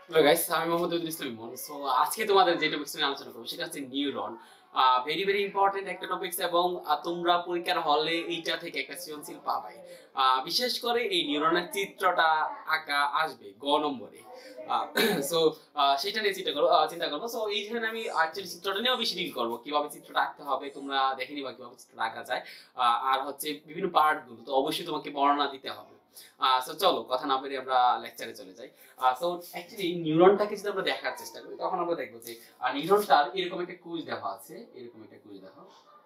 Hello guys, আমি মোহাম্মদ ইসলাম ইমন। So আজকে তোমাদের যে টপিকস নিয়ে আলোচনা করব সেটা হচ্ছে নিউরন। ভেরি ভেরি ইম্পর্টেন্ট একটা টপিকস এবং তোমরা পরীক্ষার হলে এইটা থেকে একটা সৃজনশীল পাবে। বিশেষ করে এই নিউরনের চিত্রটা আঁকা আসবে গ নম্বরে। সো সেটা নিয়ে চিন্তা করবো। সো এইখানে আমি অ্যাকচুয়ালি চিত্রটা নিয়েও বেশি ডিল করবো, কিভাবে চিত্রটা আঁকতে হবে তোমরা দেখে নিবা, কিভাবে চিত্রটা আঁকা যায়। আর হচ্ছে বিভিন্ন পার্ট গুলো তো অবশ্যই তোমাকে বর্ণনা দিতে হবে। সো চলো কথা না বলে আমরা লেকচারে চলে যাই। সো অ্যাকচুয়ালি নিউরনটাকে যদি আমরা দেখার চেষ্টা করি তখন আমরা দেখবো যে নিউরনটার এরকম একটা কুইজ দেওয়া আছে, এরকম একটা কুইজ দেখো।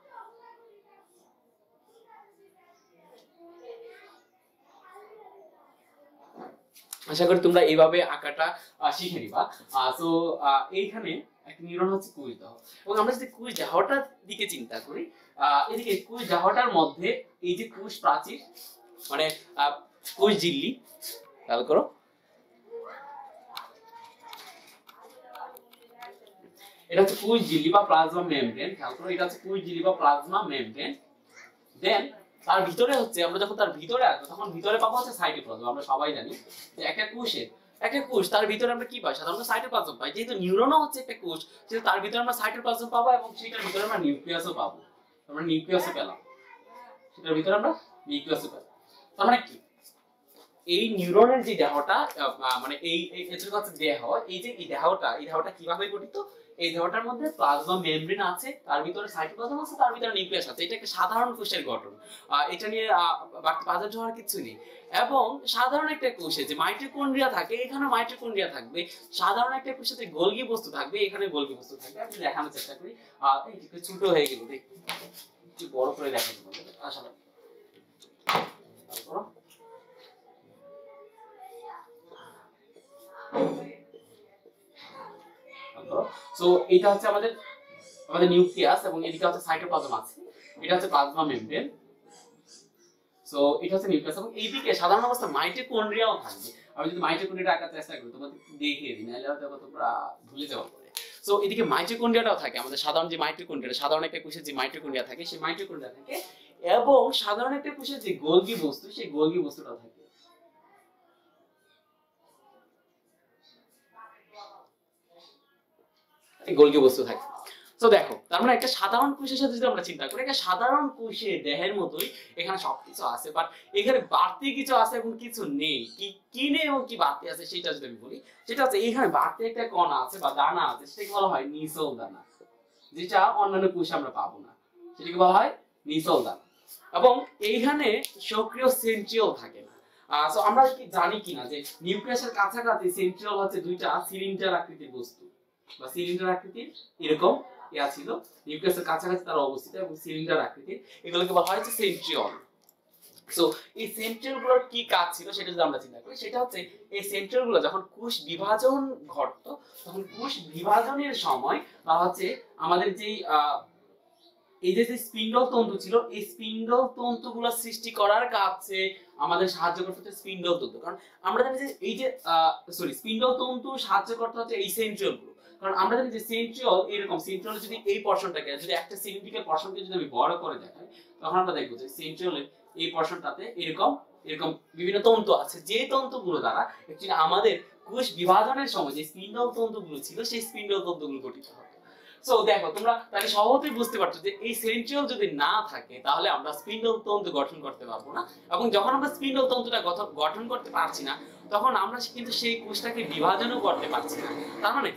আশা করি তোমরা এইভাবে আঁকাটা শিখে নিবা। সো এইখানে একটা নিউরন হচ্ছে কুইজ দাও, এবং আমরা যদি কুইজ দেওয়াটার দিকে চিন্তা করি, এদিকে কুইজ দেওয়াটার মধ্যে এই যে কোষ প্রাচীর মানে কোষ ঝিল্লি, খেয়াল করো, এটা হচ্ছে কোষ ঝিল্লি বা প্লাজমা মেমব্রেন। খেয়াল করো, এটা হচ্ছে কোষ ঝিল্লি বা প্লাজমা মেমব্রেন। দেন তার ভিতরে হচ্ছে আমরা যখন তার ভিতরে আসবো তখন ভিতরে পাবো হচ্ছে সাইটোপ্লাজম। আমরা সবাই জানি যে একটা কোষ তার ভিতরে আমরা কি পাই, সাধারণত সাইটোপ্লাজম পাই। যেহেতু নিউরনও হচ্ছে একটা কোষ, যেহেতু তার ভিতরে আমরা সাইটোপ্লাজম পাবো এবং সেটার ভিতরে আমরা নিউক্লিয়াসও পাবো। আমরা নিউক্লিয়াসও পেলাম, সেটার ভিতরে আমরা নিউক্লিয়াসও পেলাম। তার মানে কি, এই নিউরনের যে দেহটা মানে এই এটার কথা দেহ, এই যে এই দেহটা কিভাবে গঠিত, এই দেহটার মধ্যে প্লাজমা মেমব্রেন আছে, তার ভিতরে সাইটোপ্লাজম আছে, তার ভিতরে নিউক্লিয়াস আছে। এটা একটা সাধারণ কোষের গঠন, এটা নিয়ে বাজার হওয়ার কিছু নেই। এবং সাধারণ একটা কোষে যে মাইটোকন্ড্রিয়া থাকে, এখানে মাইটোকন্ড্রিয়া থাকবে। সাধারণ একটা কোষে যে গোলগি বস্তু থাকবে, এখানে গোলগি বস্তু থাকবে। আমি দেখানোর চেষ্টা করি, একটু ছোট হয়ে গেল, একটু বড় করে দেখাতে তোমাদের আসলে। সো এটা হচ্ছে আমাদের নিউক্লিয়াস এবং এদিকে হচ্ছে সাইটোপ্লাজম আছে, এটা হচ্ছে প্লাজমা মেমব্রেন। সো এটা হচ্ছে নিউক্লিয়াস এবং এইদিকে সাধারণ অবস্থা মাইটোকন্ড্রিয়াও থাকবে। আমি যদি মাইটোকন্ড্রিয়া আঁকার চেষ্টা করি তোমাদের দেখিয়ে দিই, নাহলে হয়তো তোমরা ভুলে যাওয়া পরে। সো এদিকে মাইটোকন্ড্রিয়াটাও থাকে, আমাদের সাধারণ যে মাইটোকন্ড্রিয়া, সাধারণ একটা কোষে যে মাইটোকন্ড্রিয়া থাকে সেই মাইটোকন্ড্রিয়া থাকে, এবং সাধারণ একটা কোষে যে গোলগি বস্তু সেই গোলগি বস্তুটাও থাকে। গোলগি বস্তু থাকে। তো দেখো, তার মানে একটা সাধারণ কোষের সাথে যদি আমরা চিন্তা করি, একটা সাধারণ কোষে দেহের মতোই এখানে সবকিছু আছে, বাট এখানে বাড়তি কিছু আছে এবং কিছু নেই। কি নেই এবং কি বাড়তি আছে সেটা যদি আমি বলি, সেটা হচ্ছে এখানে বাড়তি একটা কণা আছে বা দানা আছে, সেটাকে বলা হয় নিসল দানা, যেটা অন্যান্য কোষে আমরা পাবো না, সেটাকে বলা হয় নিসল দানা। এবং এইখানে সক্রিয় সেন্ট্রিওল থাকে না। সো আমরা কি জানি কিনা যে নিউক্লিয়াসের কাছাকাছি সেন্ট্রিওল হচ্ছে দুইটা সিলিন্ডার আকৃতির বস্তু বা সিলিন্ডার আকৃতির এরকম ইয়া ছিল, নিউক্লিয়াসের কাছাকাছি তারা অবস্থিত এবং সিলিন্ডার আকৃতির, এগুলোকে বলা হয় যে সেন্ট্রিওল। সো এই সেন্ট্রিওল গুলোর কি কাজ ছিল সেটা যদি আমরা চিন্তা করি, সেটা হচ্ছে এই সেন্ট্রিওল গুলো যখন কোষ বিভাজন ঘটতো তখন কোষ বিভাজনের সময় হচ্ছে আমাদের যেই এই যে স্পিন্ডল তন্তু ছিল, এই স্পিন্ডল তন্তুগুলো সৃষ্টি করার কাজে আমাদের সাহায্য করতে হচ্ছে স্পিন্ডল তন্তু। কারণ আমরা জানি যে এই যে স্পিন্ডল তন্তু সাহায্য করতে হচ্ছে এই সেন্ট্রিওল গুলো। কারণ আমরা জানি যে সেন্ট্রিওল এরকম, সেন্ট্রিওল যদি এই পোরশনটাকে যদি একটা সিলিন্ড্রিক্যাল পোরশনকে যদি আমি বড় করে দেখাই, তখন আমরা দেখব যে সেন্ট্রিওলের এই পোরশনটাতে এরকম এরকম বিভিন্ন তন্তু আছে, যে তন্তুগুলো দ্বারা অ্যাকচুয়ালি আমাদের কোষ বিভাজনের সময় যে স্পিন্ডল তন্তুগুলো ছিল সেই স্পিন্ডল তন্তুগুলো গঠিত হয়। সো দেখো, তোমরা তাহলে সহজেই বুঝতে পারছো যে এই সেন্ট্রিওল যদি না থাকে তাহলে আমরা স্পিন্ডল তন্তু গঠন করতে পারবো না, এবং যখন আমরা স্পিন্ডল তন্তুটা গঠন করতে পারছি না তখন আমরা কিন্তু সেই কোষটাকে বিভাজনও করতে পারছি না। তার মানে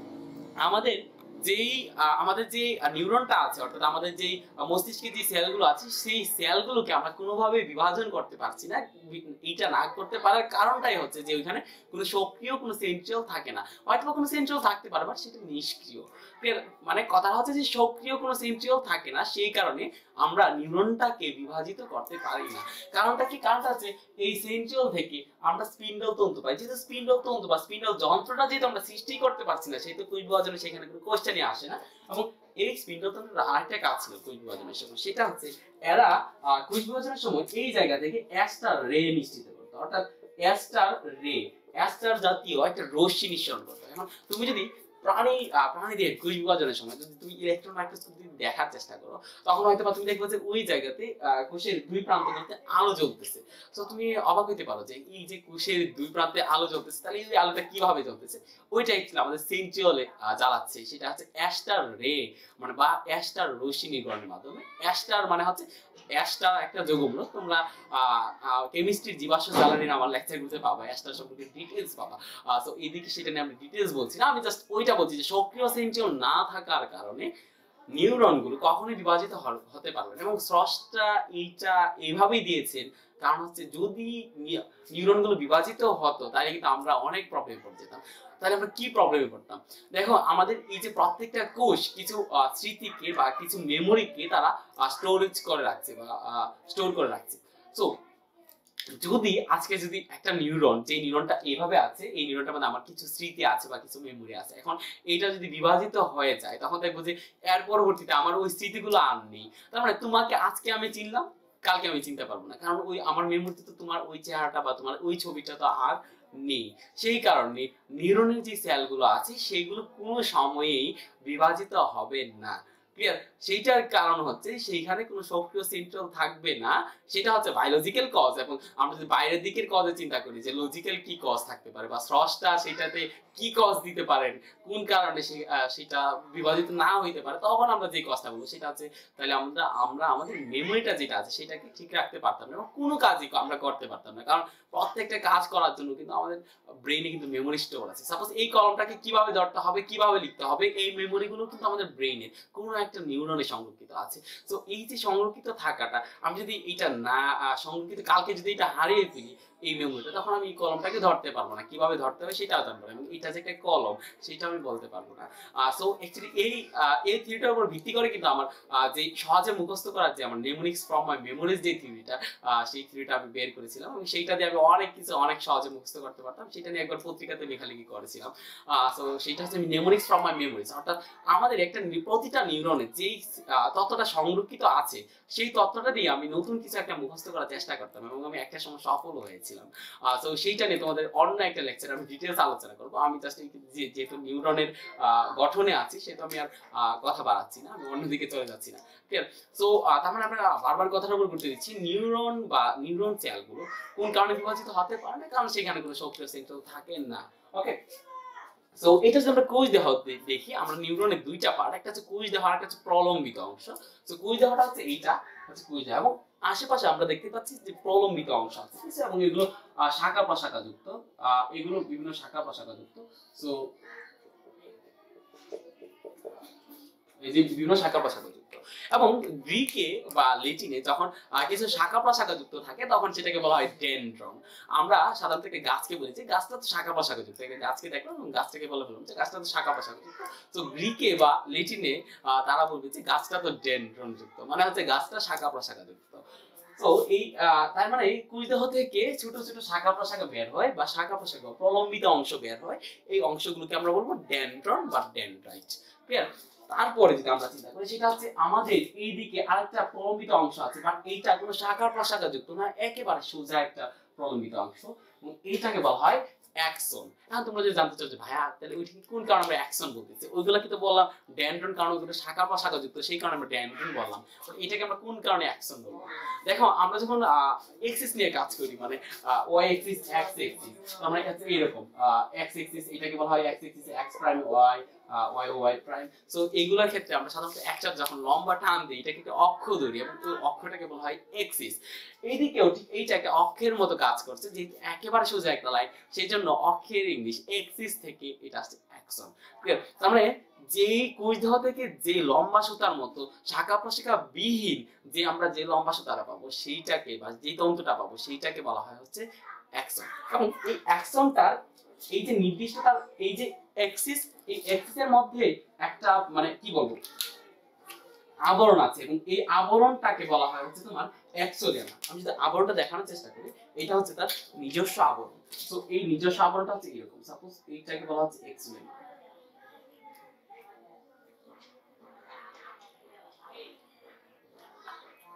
আমাদের যে নিউরনটা আছে, অর্থাৎ আমাদের যে মস্তিষ্কে যে সেলগুলো আছে সেই সেলগুলোকে আমরা কোনোভাবে বিভাজন করতে পারছি না। এটা না করতে পারার কারণটাই হচ্ছে যে ওইখানে কোনো সক্রিয় কোনো সেন্ট্রিওল থাকে না, হয়তো কোনো সেন্ট্রিওল থাকতে পারে বাট সেটা নিষ্ক্রিয়। মানে কথা হচ্ছে যে সক্রিয় কোনো সেন্ট্রিওল থাকে না, সেই কারণে আমরা নিউরনটাকে বিভাজিত করতে পারি না। কারণটা কি? কারণটা হচ্ছে এই সেন্ট্রিওল থেকে আমরা স্পিন্ডল তন্তু পাই। যেহেতু স্পিন্ডল তন্তু বা স্পিন্ডল যন্ত্রটা যেহেতু আমরা সৃষ্টি করতে পারছি না, সেহেতু কোষ বিভাজনে সেখানে কোনো কোশ্চেনই আসে না। এবং এই স্পিন্ডল তন্ত্রের আরেকটা কাজ ছিল কোষ বিভাজনের সময়, সেটা হচ্ছে এরা কোষ বিভাজনের সময় এই জায়গা থেকে অ্যাস্টার রে নিশ্চিত করতো, অর্থাৎ অ্যাস্টার রে, অ্যাস্টার জাতীয় একটা রশ্মি নিঃসরণ করতো। এখন তুমি যদি প্রাণীদের কোষ বিভাজনের সময় যদি তুমি ইলেকট্রন মাইক্রোস্কোপ দিয়ে দেখার চেষ্টা করো, তখন হয়তো বা তুমি দেখবে যে ওই জায়গাতে কোষের দুই প্রান্তে আলো জ্বলতেছে। তো তুমি অবাক হইতে পারো যে এই যে কোষের দুই প্রান্তে আলো জ্বলতেছে, তাহলে এই আলোটা কিভাবে জ্বলতেছে? ওইটা অ্যাকচুয়ালি আমাদের সেন্ট্রিওলে জ্বালাচ্ছে। সেটা হচ্ছে অ্যাস্টার রে, মানে বা অ্যাস্টার রশ্মি নির্গমনের মাধ্যমে। অ্যাস্টার মানে হচ্ছে অ্যাস্টার একটা যৌগমূলক। তোমরা কেমিস্ট্রির জীবাশ্ম জ্বালানির আমার লেকচারগুলোতে পাবা, অ্যাস্টার সম্পর্কে ডিটেইলস পাবা। সো এইদিকে সেটা নিয়ে আমি ডিটেইলস বলছি না, আমি জাস্ট ওইটা বলছি যে সক্রিয় সেন্ট্রিওল না থাকার কারণে নিউরনগুলো কখনোই বিভাজিত হতে পারবে না। এবং স্রষ্টা এইটা এইভাবেই দিয়েছেন, কারণ হচ্ছে যদি নিউরনগুলো বিভাজিত হতো তাহলে কিন্তু আমরা অনেক প্রবলেমে পড়ে যেতাম। তাহলে আমরা কি প্রবলেমে পড়তাম? দেখো, আমাদের এই যে প্রত্যেকটা কোষ কিছু স্মৃতিকে বা কিছু মেমোরিকে তারা স্টোরেজ করে রাখছে বা স্টোর করে রাখছে। সো যদি আজকে যদি একটা নিউরন, যে নিউরনটা এইভাবে আছে, এই নিউরনটার মধ্যে আমার কিছু স্মৃতি আছে বা কিছু মেমোরি আছে, এখন এইটা যদি বিভাজিত হয়ে যায়, তখন দেখবো যে এর পরবর্তীতে আমার ওই স্মৃতিগুলো আর নেই। তার মানে তোমাকে আজকে আমি চিনলাম, কালকে আমি চিনতে পারবো না, কারণ ওই আমার মেমোরিতে তো তোমার ওই চেহারাটা বা তোমার ওই ছবিটা তো আর নেই। সেই কারণে নিউরনের যে সেলগুলো আছে সেগুলো কোনো সময়েই বিভাজিত হবে না। ক্লিয়ার? সেইটার কারণ হচ্ছে সেইখানে কোনো সক্রিয় সেন্ট্রাল থাকবে না। সেটা হচ্ছে বায়োলজিক্যাল কজ। এবং আমরা যদি বাইরের দিকের কজে চিন্তা করি যে লজিক্যাল কি কজ থাকতে পারে বা স্রষ্টা সেটাতে কি কজ দিতে পারেন, কোন কারণে সেটা বিভাজিত না হইতে পারে, তখন আমরা যে কজটা বলবো সেটা হচ্ছে তাহলে আমরা আমাদের মেমোরিটা যেটা আছে সেটাকে ঠিক রাখতে পারতাম না, কোনো কাজই আমরা করতে পারতাম না। কারণ প্রত্যেকটা কাজ করার জন্য কিন্তু আমাদের ব্রেনে কিন্তু মেমোরি স্টোর আছে। সাপোজ এই কলমটাকে কিভাবে ধরতে হবে, কিভাবে লিখতে হবে, এই মেমোরিগুলো কিন্তু আমাদের ব্রেনের কোনো একটা নিউরনে সংরক্ষিত আছে। তো এই যে সংরক্ষিত থাকাটা, আমি যদি এটা না সংরক্ষিত, কালকে যদি এটা হারিয়ে ফেলি এই মেমোরিটা, তখন আমি এই কলমটাকে ধরতে পারবো না, কিভাবে ধরতে হবে সেটাও জানবো না, এবং এটা যে একটা কলম সেটা আমি বলতে পারবো না। সো অ্যাকচুয়ালি এই থিওরিটার উপর ভিত্তি করে কিন্তু আমার যে সহজে মুখস্থ করার যে আমার নেমোনিক্স ফ্রম মাই মেমোরিজ যে থিওরিটা, সেই থিওরিটা আমি বের করেছিলাম, এবং সেইটা দিয়ে আমি অনেক কিছু অনেক সহজে মুখস্থ করতে পারতাম। সেটা নিয়ে একবার পত্রিকাতে লেখালেখি করেছিলাম। সো সেটা হচ্ছে নেমোনিক্স ফ্রম মাই মেমোরিজ। অর্থাৎ আমাদের একটা প্রতিটা নিউরনে যেই তথ্যটা সংরক্ষিত আছে, সেই তথ্যটা দিয়ে আমি নতুন কিছু একটা মুখস্থ করার চেষ্টা করতাম, এবং আমি একটা সময় সফল হয়েছিলাম। তো সেইটা নিয়ে তোমাদের অন্য একটা লেকচার আমি ডিটেলস আলোচনা করবো। আমি জাস্ট যেহেতু নিউরনের গঠনে আছি, সেটা আমি আর কথা বাড়াচ্ছি না, আমি অন্যদিকে চলে যাচ্ছি না। ক্লিয়ার? সো তার মানে আমরা বারবার কথার উপর গুরুত্ব দিচ্ছি, নিউরন বা নিউরন সেলগুলো কোন কারণে বিভাজিত হতে পারে না, কারণ সেখানে কোনো সক্রিয় সেন্ট্রাল থাকে না। ওকে, সো এটা যদি আমরা কোষ দেহ দেখি, আমরা নিউরনের দুইটা পার্ট, একটা হচ্ছে কোষ দেহ আর একটা হচ্ছে প্রলম্বিত অংশ। সো কোষ দেহটা হচ্ছে এইটা হচ্ছে কোষ দেহ, এবং আশেপাশে আমরা দেখতে পাচ্ছি যে প্রলম্বিত অংশ আছে, ঠিক আছে, এবং এগুলো শাখা প্রশাখা যুক্ত, এগুলো বিভিন্ন শাখা প্রশাখা যুক্ত। সো এই যে বিভিন্ন শাখা প্রশাখা যুক্ত, এবং গ্রিকে বা ল্যাটিনে যখন কিছু শাখা প্রশাখা যুক্ত থাকে তখন সেটাকে বলা হয় ডেনড্রন। আমরা সাধারণত একটা গাছকে বলি যে গাছটা তো শাখা প্রশাখা যুক্ত, একটা গাছকে দেখলাম এবং গাছটাকে বলে ফেললাম যে গাছটা তো শাখা প্রশাখা যুক্ত। তো গ্রিকে বা ল্যাটিনে তারা বলবে যে গাছটা তো ডেনড্রন যুক্ত, মানে হচ্ছে গাছটা শাখা প্রশাখা যুক্ত। তো এই তার মানে এই কোষ দেহ থেকে ছোট ছোট শাখা প্রশাখা বের হয় বা শাখা প্রশাখা প্রলম্বিত অংশ বের হয়, এই অংশগুলোকে আমরা বলবো ডেনড্রন বা ডেনড্রাইট। ক্লিয়ার? তারপরে যদি আমরা চিন্তা করি, সেটা হচ্ছে আমাদের এইদিকে আরেকটা প্রলম্বিত অংশ আছে, বাট এইটা কোনো শাখা প্রশাখা যুক্ত না, একেবারে সোজা একটা প্রলম্বিত অংশ, এবং এইটাকে বলা হয় অ্যাক্সন। এখন তোমরা যদি জানতে চাও যে ভাইয়া তাহলে ওইটাকে কোন কারণে আমরা অ্যাক্সন বলতেছি, ওইগুলা কিন্তু বললাম ডেনড্রন, কারণ ওইগুলো শাখা প্রশাখা যুক্ত, সেই কারণে আমরা ডেনড্রন বললাম। বাট এটাকে আমরা কোন কারণে অ্যাকশন বলবো? দেখো, আমরা যখন এক্সিস নিয়ে কাজ করি, মানে ওয়াই এক্সিস, এক্স এক্সিস, আমরা কাছে এরকম এক্স এক্সিস, এটাকে বলা হয় X axis, X prime Y, Y Y prime. So এইগুলোর ক্ষেত্রে আমরা সাধারণত একটা যখন লম্বা টান দিই, এটাকে একটা অক্ষ ধরি, এবং ওই অক্ষটাকে বলা হয় এক্সিস। এইদিকেও ঠিক এইটা একটা অক্ষের মতো কাজ করছে, যে একেবারে সোজা একটা লাইন, সেই জন্য অক্ষের ইংলিশ এক্সিস থেকে এটা আসছে অ্যাকশন। ক্লিয়ার? তার মানে যেই কোষ দেহ থেকে যে লম্বা সুতার মতো শাখা প্রশাখা বিহীন যে আমরা যে লম্বা সুতাটা পাবো সেইটাকে, বা যে তন্তুটা পাবো সেইটাকে বলা হয় হচ্ছে অ্যাকশন। এবং এই অ্যাকশনটার এই যে নির্দিষ্ট তার এই যে অ্যাক্সিস, এই অ্যাক্সিসের মধ্যে একটা মানে কি বলবো আবরণ আছে, এবং এই আবরণটাকে বলা হয় হচ্ছে তোমার এক্সোলেমা। আমি যদি আবরণটা দেখানোর চেষ্টা করি, এটা হচ্ছে তার নিজস্ব আবরণ। তো এই নিজস্ব আবরণটা হচ্ছে এরকম, সাপোজ এইটাকে বলা হচ্ছে এক্সোলেমা।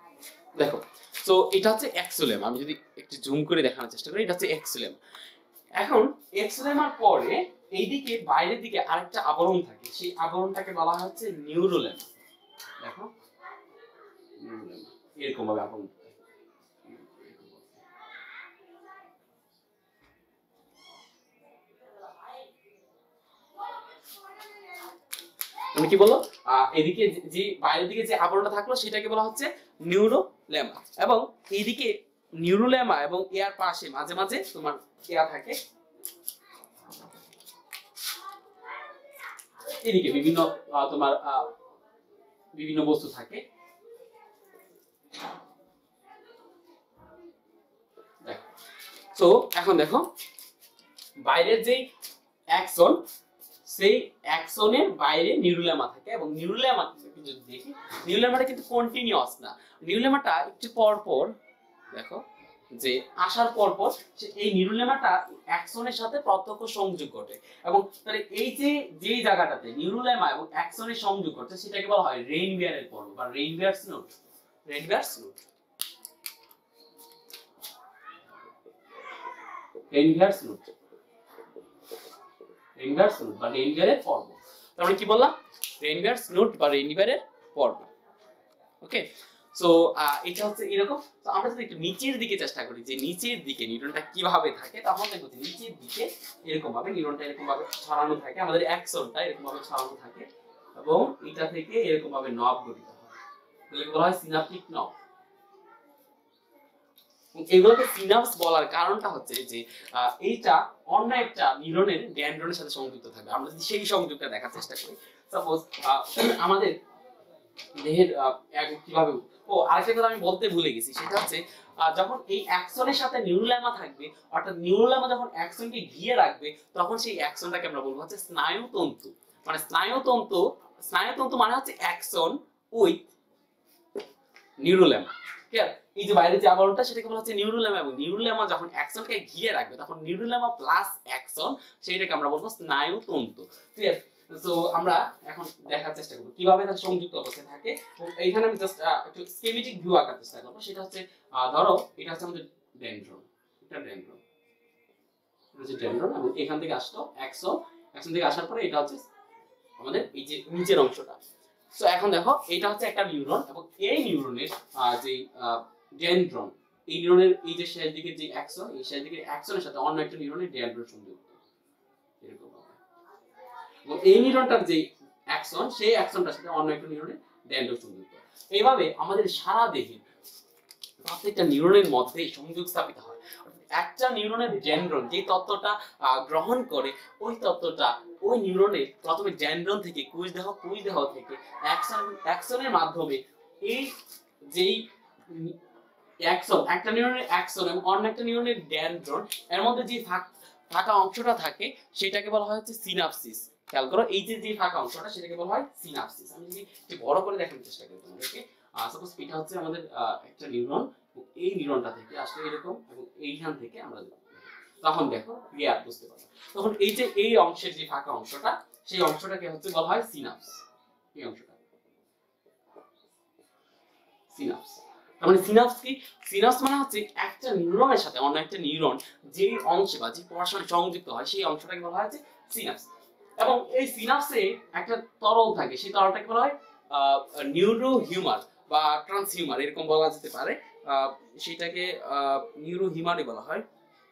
দেখো, তো এটা হচ্ছে এক্সোলেমা। আমি যদি একটু জুম করে দেখানোর চেষ্টা করি, এটা হচ্ছে এক্সোলেমা। এখন এক্সলেমার পরে এইদিকে বাইরের দিকে আরেকটা আবরণ থাকে, সেই আবরণটাকে বলা হচ্ছে নিউরোলেমা। দেখো নিউরোলেমা এরকম ভাবে আবরণ থাকে। তুমি কি বলো, এদিকে যে বাইরের দিকে যে আবরণটা থাকলো সেটাকে বলা হচ্ছে নিউরোলেমা, এবং এইদিকে নিউরোলেমা এবং এর পাশে মাঝে মাঝে তোমার এয়া থাকে, এদিকে বিভিন্ন তোমার বিভিন্ন বস্তু থাকে। দেখো তো এখন দেখো বাইরের যে অ্যাক্সন, সেই অ্যাক্সনের বাইরে নিউরোলেমা থাকে, এবং নিউরোলেমা যদি দেখি নিউরোলেমাটা কিন্তু কন্টিনিউয়াস না, নিউরোলেমাটা একটু পর পর দেখো যে আসার পর পর এই নিউরোলেমাটা অ্যাক্সনের সাথে প্রত্যক্ষ সংযোগ ঘটে, এবং তাহলে এই যে যেই জায়গাটাতে নিউরোলেমা এবং অ্যাক্সনের সংযোগ ঘটে সেটাকে বলা হয় রেইনবিয়ারের পর্ব বা Ranvier's node. Ranvier's node, Ranvier's node, Ranvier's node বা রেইনবিয়ারের পর্ব। তারপরে কি বললাম, রেইনবিয়ারস নোড বা রেইনবিয়ারের পর্ব। ওকে, সো এটা হচ্ছে এরকম। তো আমরা যদি একটু নিচের দিকে চেষ্টা করি যে নিচের দিকে নিউরনটা কিভাবে থাকে, তখন দেখো যে নিচের দিকে এরকম ভাবে নিউরনটা এরকম ভাবে ছড়ানো থাকে, আমাদের অ্যাক্সনটা এরকম ভাবে ছড়ানো থাকে, এবং এটা থেকে এরকম ভাবে নব গঠিত হয়, এগুলোকে বলা হয় সিনাপটিক নব। এগুলোকে সিনাপস বলার কারণটা হচ্ছে যে এইটা অন্য একটা নিউরনের ডেনড্রনের সাথে সংযুক্ত থাকবে। আমরা যদি সেই সংযোগটা দেখার চেষ্টা করি, সাপোজ আমাদের দেহের কিভাবে, ও আরেকটা কথা আমি বলতে ভুলে গেছি, সেটা হচ্ছে যখন এই অ্যাকশনের সাথে নিউরোলেমা থাকবে, অর্থাৎ নিউরোলেমা যখন অ্যাকশনকে ঘিরে রাখবে, তখন সেই অ্যাকশনটাকে আমরা বলবো হচ্ছে স্নায়ুতন্তু। মানে স্নায়ুতন্তু, স্নায়ুতন্তু মানে হচ্ছে অ্যাকশন উইথ নিউরোলেমা। ঠিক আছে, এই যে বাইরে যে আবরণটা সেটাকে বলা হচ্ছে নিউরোলেমা, এবং নিউরোলেমা যখন অ্যাকশনকে ঘিরে রাখবে তখন নিউরোলেমা প্লাস অ্যাকশন, সেইটাকে আমরা বলবো স্নায়ুতন্তু। ঠিক আছে, সো আমরা এখন দেখার চেষ্টা করব কিভাবে এটা সংযুক্ত অবস্থায় থাকে। এইখানে আমি জাস্ট একটু স্কেমেটিক ভিউ আঁকার চেষ্টা করব। সেটা হচ্ছে ধরো এটা হচ্ছে আমাদের ডেনড্রন, এটা ডেনড্রন, এটা হচ্ছে ডেনড্রন, এবং এখান থেকে আসলো অ্যাক্সন, অ্যাকশন থেকে আসার পরে এটা হচ্ছে আমাদের এই যে নিচের অংশটা। সো এখন দেখো এটা হচ্ছে একটা নিউরন, এবং এই নিউরনের যে ডেনড্রন, এই নিউরনের এই যে শেষ দিকে যে অ্যাকশন, এই শেষ দিকে অ্যাকশনের সাথে অন্য একটা নিউরনের ডেনড্রন সংযুক্ত এরকম। এবং এই নিউরনটার যে অ্যাকশন, সেই অ্যাকশনটার সাথে অন্য একটা নিউরনের ডেনড্রন সংযুক্ত। এইভাবে আমাদের সারা দেহে প্রত্যেকটা নিউরনের মধ্যে সংযোগ স্থাপিত হয়। একটা নিউরনের ডেনড্রন যে তত্ত্বটা গ্রহণ করে, ওই তত্ত্বটা ওই নিউরনে প্রথমে ডেনড্রন থেকে কোষ দেহ থেকে অ্যাকশনের মাধ্যমে এই যেই অ্যাকশন, একটা নিউরনের অ্যাকশন এবং অন্য একটা নিউরনের ডেনড্রন, এর মধ্যে যে ফাঁকা অংশটা থাকে সেটাকে বলা হয় হচ্ছে সিনাপসিস। খেয়াল করো, এই যে ফাঁকা অংশটা সেটাকে বলা হয় সিনাপসিস। আমি যদি একটু বড় করে দেখানোর চেষ্টা করি তোমাদেরকে, সাপোজ এটা হচ্ছে আমাদের একটা নিউরন, এই নিউরনটা থেকে আসলে এরকম, এবং এইখান থেকে আমরা তখন দেখো ক্লিয়ার বুঝতে পারবে। তখন এই যে এই অংশের যে ফাঁকা অংশটা, সেই অংশটাকে হচ্ছে বলা হয় সিনাপস। এই অংশটা সিনাপস। তার মানে সিনাপস কি? সিনাপস মানে হচ্ছে একটা নিউরনের সাথে অন্য একটা নিউরন যে অংশে বা যে পরস্পর সংযুক্ত হয়, সেই অংশটাকে বলা হয় সিনাপস। এবং এই সিনাপসে একটা তরল থাকে, সেই তরলটাকে বলা হয় নিউরো হিউমার বা ট্রান্সহিউমার, এরকম বলা যেতে পারে। সেটাকে নিউরো হিউমারই বলা হয়।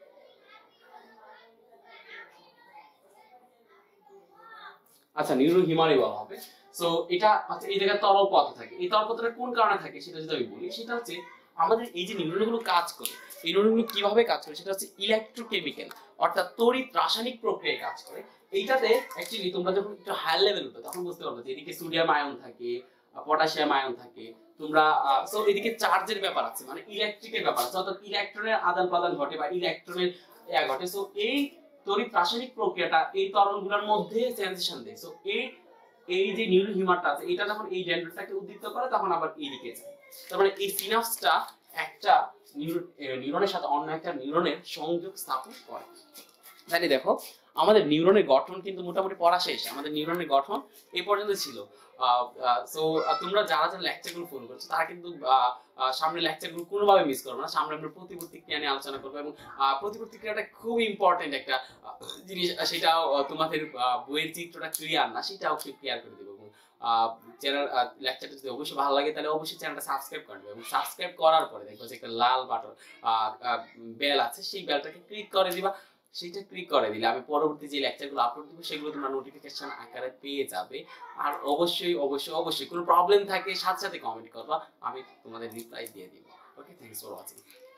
আচ্ছা, নিউরো হিউমারই বলা হবে। সো এটা হচ্ছে এই জায়গায় তরল পদার্থ থাকে। এই তরল পদার্থটা কোন কারণে থাকে সেটা যদি আমি বলি, সেটা হচ্ছে আমাদের এই যে নিউরনগুলো কাজ করে, এই নিউরনগুলো কিভাবে কাজ করে সেটা হচ্ছে ইলেকট্রোকেমিক্যাল, অর্থাৎ তড়িৎ রাসায়নিক প্রক্রিয়ায় কাজ করে। এইটাতে অ্যাকচুয়ালি তোমরা যখন একটু হায়ার লেভেল উঠবে তখন বুঝতে পারবে যে এদিকে সোডিয়াম আয়ন থাকে, পটাশিয়াম আয়ন থাকে, তোমরা সো এদিকে চার্জের ব্যাপার আছে, মানে ইলেকট্রিকের ব্যাপার আছে, অর্থাৎ ইলেকট্রনের আদান প্রদান ঘটে বা ইলেকট্রনের ঘটে। সো এই তড়িৎ রাসায়নিক প্রক্রিয়াটা এই তরলগুলোর মধ্যে ট্রানজিশন দেয়। সো এই যে নিউরো হিউমারটা আছে, এটা যখন এই ডেনড্রনটাকে উদ্দীপ্ত করে তখন আবার এইদিকে যায়। তার মানে এই সিনাপসটা একটা নিউরনের সাথে অন্য একটা নিউরনের সংযোগ স্থাপন করে। তাহলে দেখো আমাদের নিউরনের গঠন কিন্তু মোটামুটি পড়া শেষ। আমাদের নিউরনের গঠন এই পর্যন্ত ছিল। সো তোমরা যারা যারা লেকচারগুলো ফলো করছো তারা কিন্তু সামনে লেকচারগুলো কোনোভাবে মিস করবে না। সামনে আমরা প্রতিপত্তি ক্রিয়া নিয়ে আলোচনা করবো এবং প্রতিপত্তি ক্রিয়াটা খুব ইম্পর্টেন্ট একটা জিনিস, সেটাও তোমাদের বইয়ের চিত্রটা ক্লিয়ার না, সেটাও ক্লিয়ার করে দেবো। এবং চ্যানেল লেকচারটা যদি অবশ্যই ভালো লাগে তাহলে অবশ্যই চ্যানেলটা সাবস্ক্রাইব করে দেবে এবং সাবস্ক্রাইব করার পরে দেখো যে একটা লাল বাটন বেল আছে, সেই বেলটাকে ক্লিক করে দিবা। সেটা ক্লিক করে দিলে আমি পরবর্তী যে লেকচারগুলো আপলোড দিব সেগুলো তোমরা নোটিফিকেশন আকারে পেয়ে যাবে। আর অবশ্যই অবশ্যই অবশ্যই কোনো প্রবলেম থাকে সাথে সাথে কমেন্ট করবা, আমি তোমাদের রিপ্লাই দিয়ে দিব। Okay, thanks for watching.